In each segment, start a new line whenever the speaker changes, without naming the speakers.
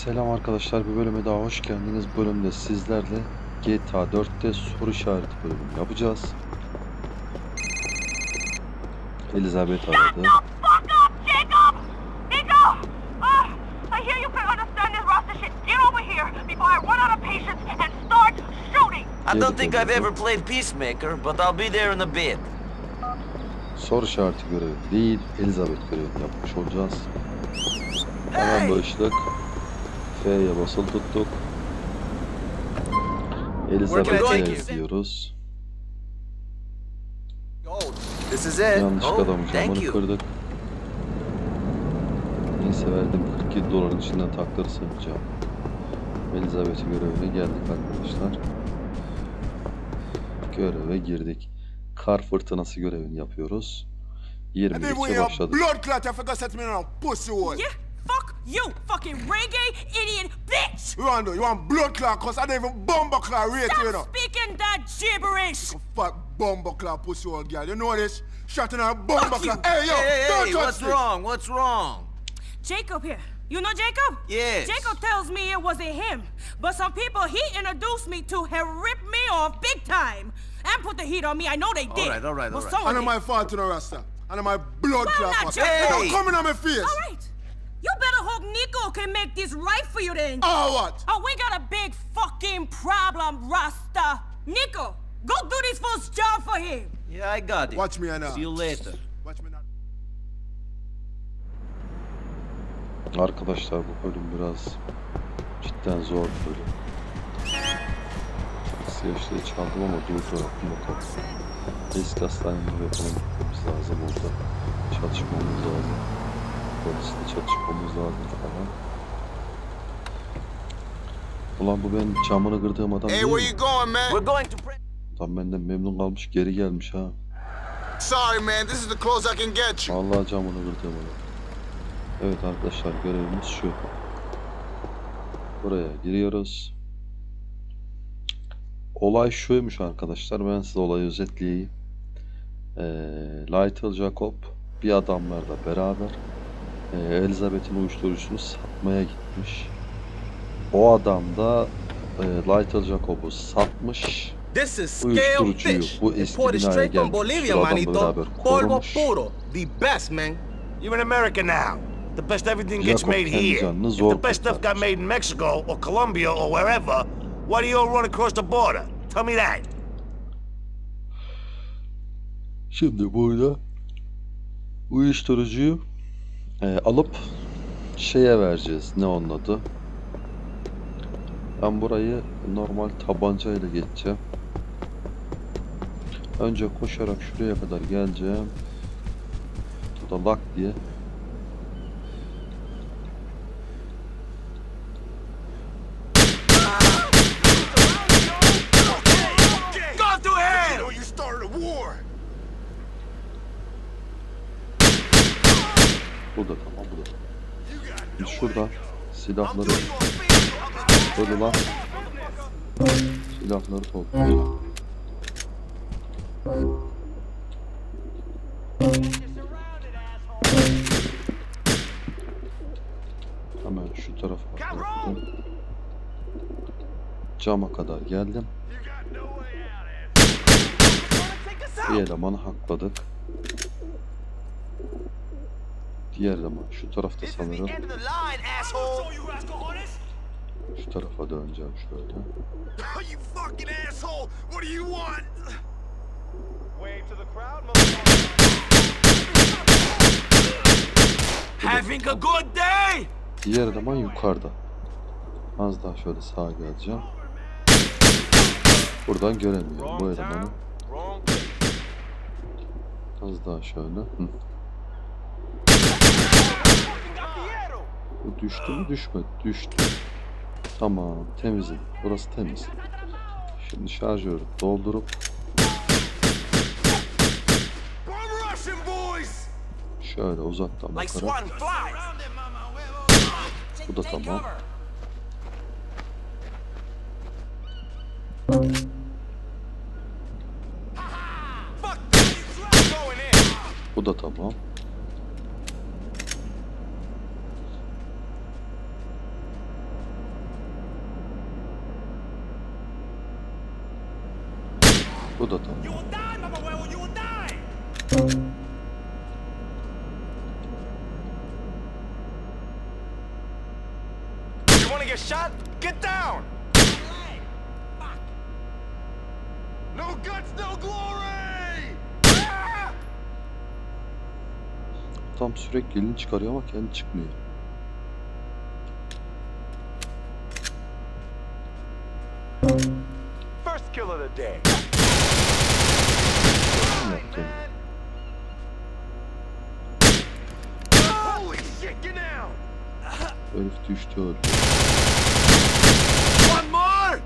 Selam arkadaşlar, bir bölüme daha hoş geldiniz. Bu bölümde sizlerle GTA 4'te soru işareti bölümünü yapacağız. Elizabeth aradı.
I don't think I've ever played Peacemaker, but I'll be there in a bit.
Soru işareti görevi değil, Elizabeth görevini yapmış olacağız. Hemen başladık. F'ye basılı tuttuk. Elizabeth'e gidiyoruz. Yanlışlıkla adamın camını kırdık. Neyse, verdim 47 doların içinden takları sığınacağım. Elizabeth'in görevine geldik arkadaşlar. Göreve girdik. Kar fırtınası görevini yapıyoruz. 22'ye başladık.
Fuck you, fucking reggae idiot bitch!
You want blood clot, cause I don't even bomber clot rate, you know.
Stop speaking that gibberish!
Fuck bomber clot pussy old girl, you know this? Shot in her bomber clot. Hey, yo,
Hey, what's wrong? What's wrong?
Jacob here. You know Jacob?
Yes.
Jacob tells me it wasn't him, but some people he introduced me to have ripped me off big time and put the heat on me. I know they did.
All right.
I know my fault, you know, Rasta. I know my blood
Well,
clot.
not
Hey, don't
Hey.
come in on my face.
All right. You better hope Nico can make this right for you then.
Oh, what?
Oh, we got a big fucking problem, Rasta. Nico, go do this first job for him.
Yeah, I got it.
Watch me now.
See you later.
Watch me now.
Arkadaşlar, bu bölüm biraz cidden zor bir bölüm. Siyaçlığı çaldım ama durduraktım bakalım. Eski hastanemde yapalım, gitmemiz lazım orada. Çalışmamız lazım. Polisle çalışmamız lazım falan. Ulan bu benim camını kırdığım adam değil mi?
Where you going, man?
We're going to
Tam benden memnun kalmış, geri gelmiş ha.
Sorry, man. This is the close I can get you.
Vallahi camını kırdığım adam. Evet arkadaşlar, görevimiz şu. Buraya giriyoruz. Olay şuymuş arkadaşlar, ben size olayı özetleyeyim. Lytle Jacob bir adamlarla beraber Elizabeth'in uyuşturucusunu satmaya gitmiş. O adam da Lytle Jacob'u satmış. Uyuşturucuyu bu eski binaya gelmiş şu adamla beraber korumuş.
The best, man. You're in America now. The best everything gets
Jacob
made
kendi
here.
canını
If
zor
the best stuff got
kurtarmış.
made in Mexico or Colombia or wherever, why do you all run across the border? Tell me that.
Şimdi burada uyuşturucuyu alıp şeye vereceğiz. Ne onun adı? Ben burayı normal tabancayla geçeceğim. Önce koşarak şuraya kadar geleceğim. Burada lak diye.
Go to hell!
You started a war.
Burada, tamam, burada. Şimdi şuradan silahları böyle lan. Silahları toplayacağım. Hemen şu tarafa bıraktım. Cama kadar geldim. Bir elemanı hakladık. Diğer eleman şu tarafta sanırım. Şu tarafa döneceğim şöyle.
You fucking asshole! What do you want?
Wave to the crowd,
Having a good day?
Diğer eleman yukarıda. Az daha şöyle sağa geleceğim. Buradan göremiyorum bu elemanı. Az daha şöyle. Bu düştü mü, düşmedi? Düştü. Tamam, temizim. Burası temiz. Şimdi şarjörü doldurup şöyle uzaktan bakarak. Bu da tamam. Bu da tamam. Bu da tamam.
You will die, Mama Werewolf, you will die! You wanna get shot? Get down! No guts, no glory! Ah!
Tam sürekli elini çıkarıyor ama kendi çıkmıyor.
First kill of the day.
Yaptı.
Holy shit, get down!
Herif düştü öldü.
One more!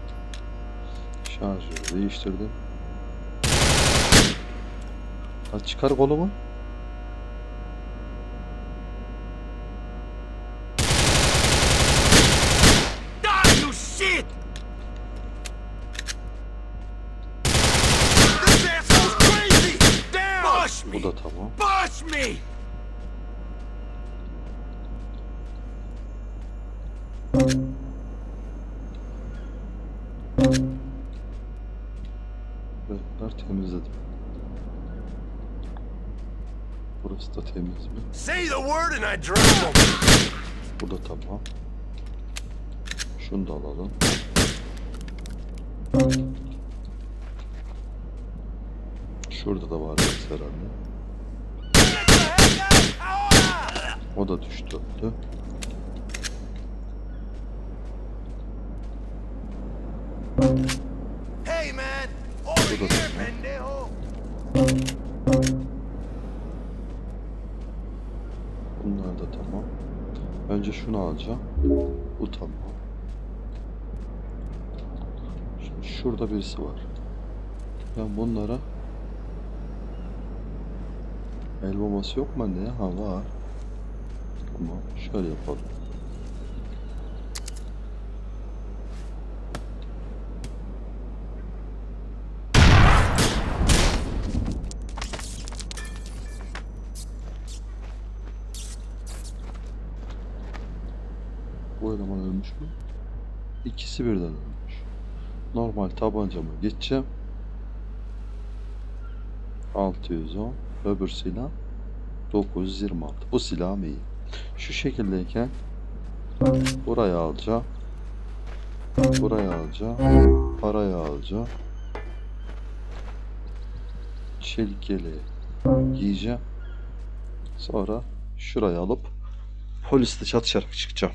Şarjörü değiştirdim. Ha, çıkar kolumu.
Die, you shit! This asshole's crazy! Down! Push
Bu
me!
da tamam.
Push me!
Rehber temizledim. Burası da temiz mi?
Say the word and I drown them!
Bu da tamam. Şunu da alalım. Şurada da var herhalde. O da düştü öldü.
Hey man! Over
Bu da
here,
tamam.
pendejo!
Bunlar da tamam. Önce şunu alacağım. Bu tamam. Şimdi şurada birisi var. Ben bunlara el bombası yok mu anne ya? Ha var. Tamam. Şöyle yapalım. Bu eleman ölmüş mü? İkisi birden ölmüş. Normal tabancama geçeceğim. 610. Öbür silah 926. Bu silahım iyi. Şu şekildeyken buraya alacağım. Buraya alacağım. Parayı alacağım. Çelik yeleği giyeceğim. Sonra şuraya alıp polisle çatışarak çıkacağım.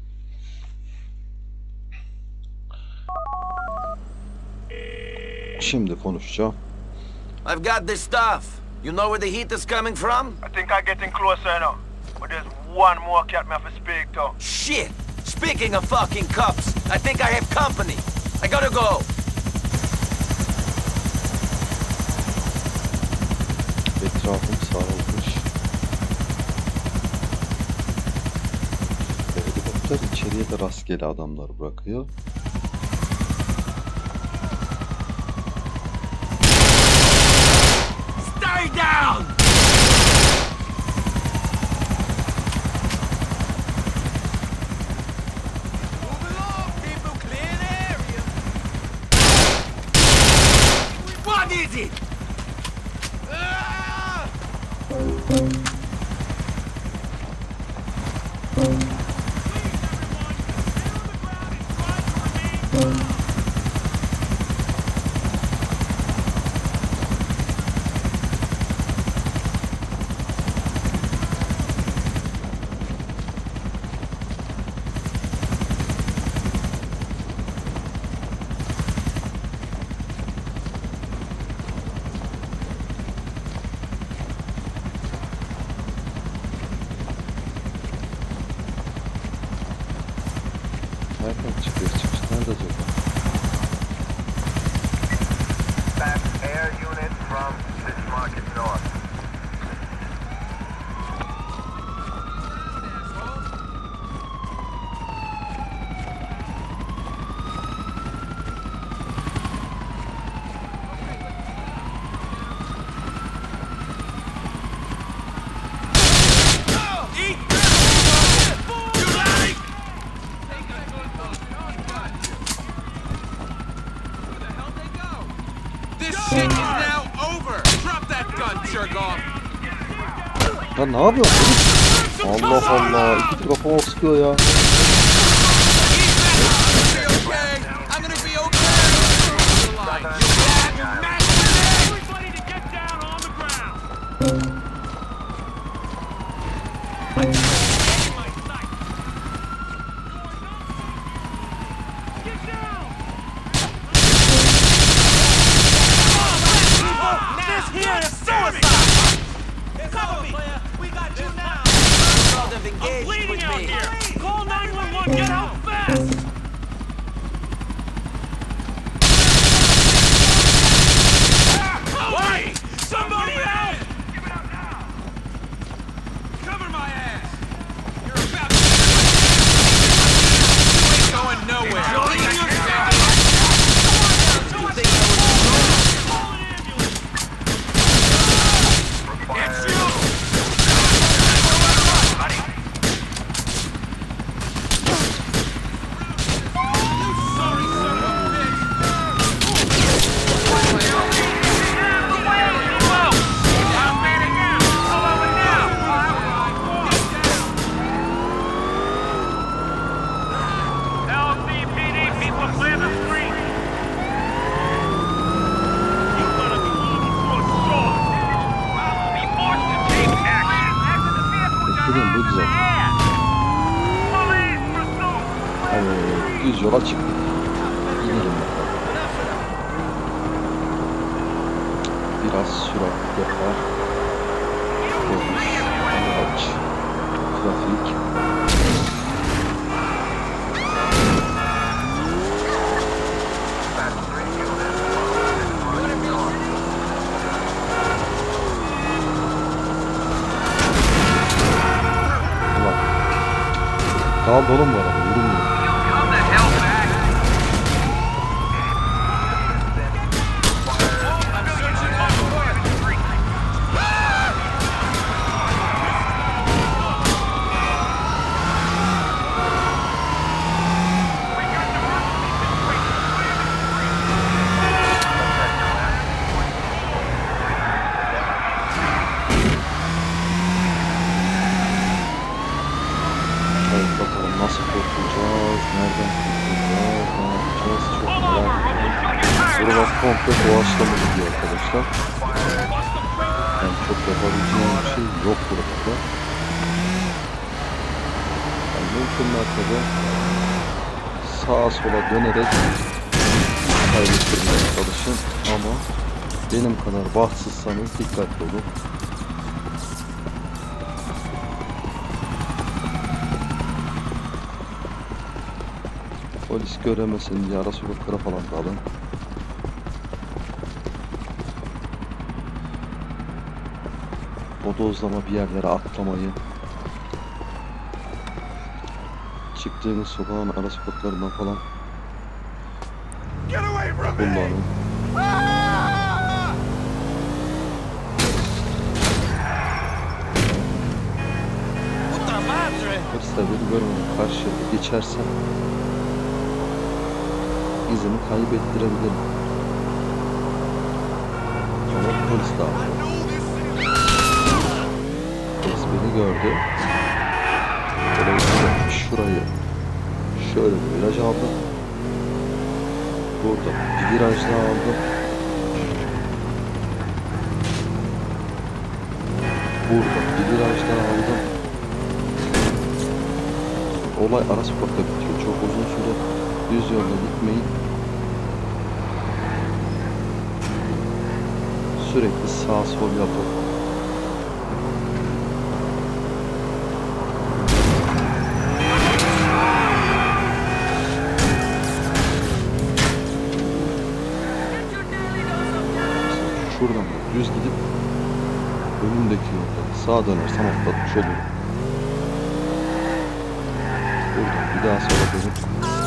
Şimdi konuşacağım.
I've got this stuff. You know where the heat is coming from?
I think I'm getting closer now. But there's one more cat me have to speak to.
Shit! Speaking of fucking cops, I think I have company. I gotta go.
Etrafım sarılmış. Helikopter içeriye de rastgele adamlar bırakıyor.
Stay down!
Move along, people, clear the area.
What is it?
Ah!
Nereden çıkıyor? Çıkış nerede acaba?
That's air unit from Fish Market North.
This
shit is now over. Drop that gun, jerk off.
Ya ne yapıyorsun? Allah Allah. İki kafama sıkıyor ya.
I'm gonna be okay. Everybody to get down on the ground. This here is suicide. Cover me. We got you now.
I'm
Bleeding out here. Call 911. Get out fast. Wait! Somebody help! Cover my ass! You're about to... You ain't going nowhere! Call an ambulance! It's you! Sorry, son of a bitch! LCPD, people clear the street! You're gonna be eaten for sure! I will be forced to take action! Exit the vehicle,
Bekledim bu güzel.
Police pursuit!
Düz yola çıktık. İnelim bakalım. Biraz sürat yapar. Polis, araç, trafik. Ulan. Kaldı oğlum bu arada, yürümüyor.
Come the hell back!
I'm searching my foot!
Evet bakalım nasıl kurtulacağız, nereden kurtulacağız, ne yapacağız, çok merak ediyorum. Buralar komple doğaçlama gidiyor arkadaşlar. Yani çok yapabileceğim bir şey yok burada. Yani mümkün mertebe sağa sola dönerek kaybettirmeye çalışın ama benim kadar bahtsızsanız dikkatli olun. Polis göremesin diye ara sokaklara falan dalın. Bodozlama bir yerlere atlamayın. Çıktığınız sokağın ara sokaklarından falan kullanın. Polisler beni görmeden karşıya geçersem izimi kaybettirebilirim. Ama polis de aldı. Polis beni gördü. Dolayısıyla şurayı şöyle bir viraj aldım. Burada bir viraj daha aldım. Burada bir viraj daha aldım. Olay ara sokakta bitiyor. Çok uzun süre düz yolda gitmeyin. Sürekli sağ sol yapın. Şuradan düz gidip önümdeki yolda sağa dönersem atlatmış olurum. Buradan bir daha sola dönüp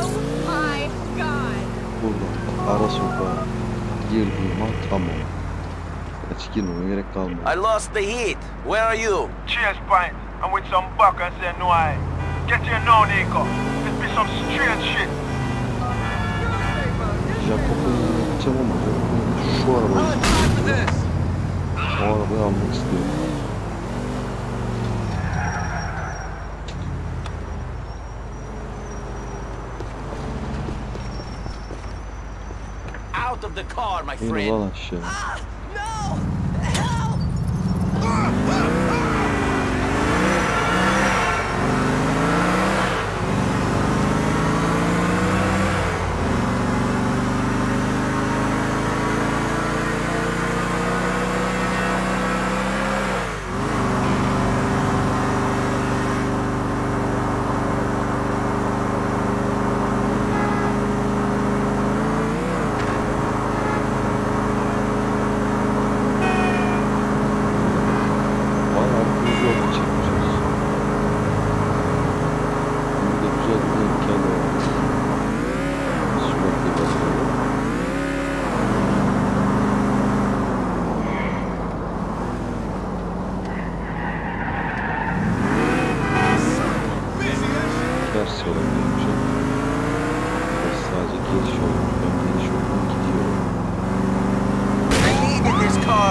buradan ara sokağa girdiğim an tamam. Hiç girmeme gerek kalmadı.
I lost the heat. Where are you?
Chase point. I'm with some buckers there, no I. Get here now, Nico. This be some strange shit.
Jakob'un yanına gideceğim ama Jakob'un Şu arabayı. O arabayı almak istiyorum.
Out of the car, my
İn
friend.
ulan aşağı.
No! Help!
Bayağı bir yol çekmişiz. Burada güzel bir imkan var. Sürekli basıyorum. Ters yola gireceğim. Burası sadece giriş yolu. Ben giriş yoluna gidiyorum.
I needed this car.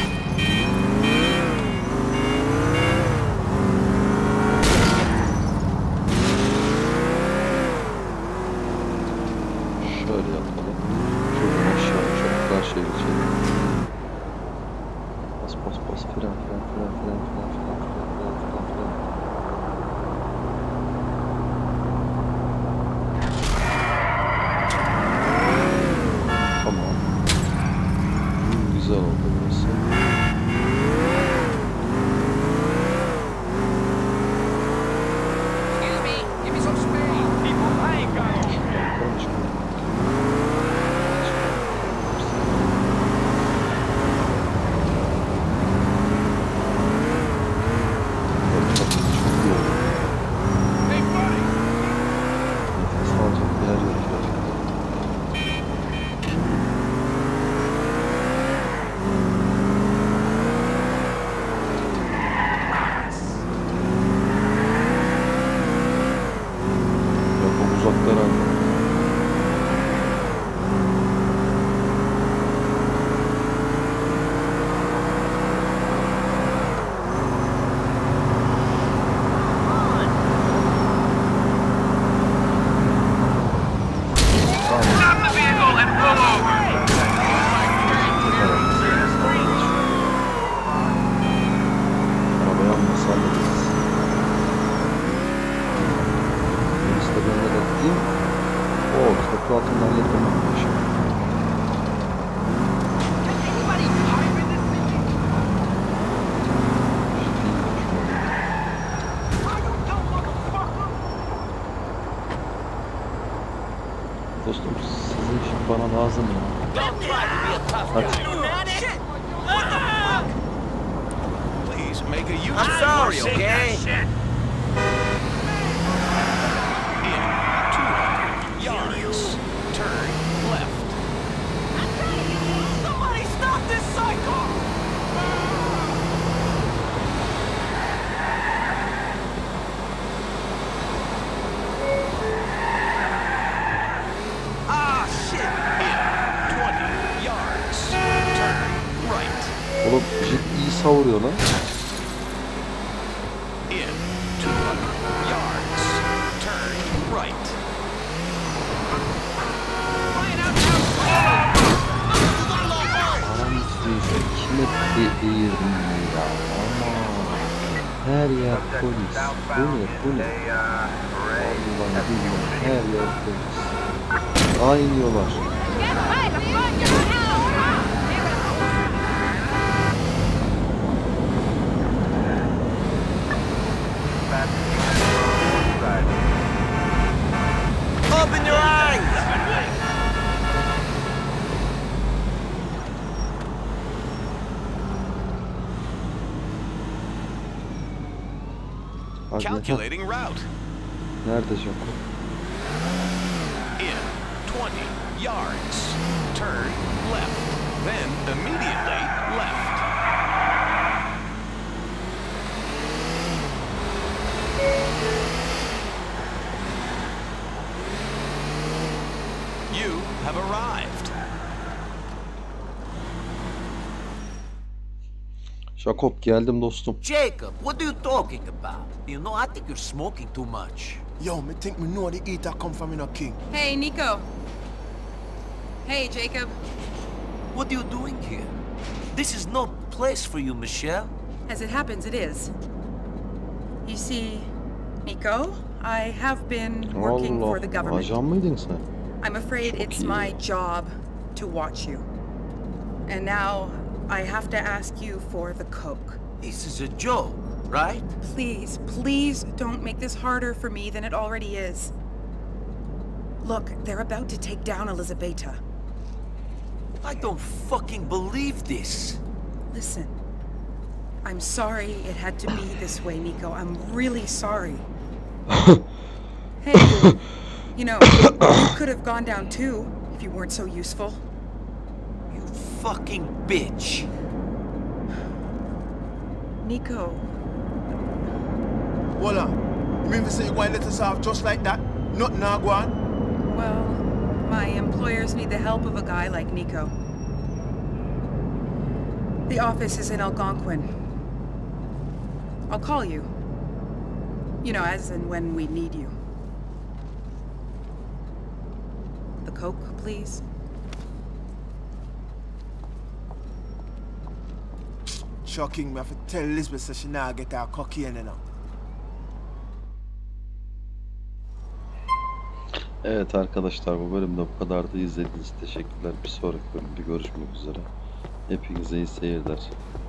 Şöyle yapalım. Şuradan aşağı çok karşıya geçelim. Bas bas bas fren fren fren fren fren fren fren fren fren fren. Tamam. Güzel oldu burası.
Excuse me, give me some space. People, I ain't got no space.
Bakalım şimdi. Çok iyi oldu.
Hey, buddy.
Nefes alacak bir yer yok ya. Ya çok uzakta herhalde.
Stop the vehicle and pull over.
Arabayı alması hallederiz. Birisi de ben hallettiğim. Oo, köprü altından halletmemiş. Dostum sizin için bana lazım ya.
Don't try to be a tough
Hadi.
guy. Shit! What the fuck?
Please make a
I'm
U-turn.
sorry, okay?
In 200 yards. Turn left.
Somebody stop this psycho! Ah, shit!
In 20 yards. Turn right.
Oğlum jet iyi savuruyor lan.
In 200 yards. Turn right.
Aram size kime değirdim ya. Aman. Her yer polis. Bu ne? Vallahi billahi her yer polis. Aa iniyorlar.
Open your eyes!
Hadi
Calculating route.
nerede Jaco?
In 20 yards. Turn left. Then immediately left. You have arrived.
Jacob geldim dostum.
Jacob, what are you talking about? You know, I think you're smoking too much.
Yo, me think me know the eater come from in a king.
Hey, Nico. Hey, Jacob.
What are you doing here? This is no place for you, Michelle.
As it happens, it is. You see, Nico, I have been working for the government.
Ajan mıydın sen?
I'm afraid it's my job to watch you. And now I have to ask you for the coke.
This is a joke, right?
Please, please don't make this harder for me than it already is. Look, they're about to take down Elizabeta.
I don't fucking believe this.
Listen, I'm sorry it had to be this way, Nico. I'm really sorry. Hey, you know, you could have gone down too if you weren't so useful.
You fucking bitch.
Nico.
Voila. You mean to say you going to let us off just like that? Nothing now go on?
Well, my employers need the help of a guy like Nico. The office is in Algonquin. I'll call you. You know, as and when we need you. The coke, please.
Shocking, me have to tell Elizabeth so she now get her cocaine now.
Evet arkadaşlar, bu bölümde bu kadardı. İzlediğiniz için teşekkürler. Bir sonraki bölümde görüşmek üzere. Hepinize iyi seyirler.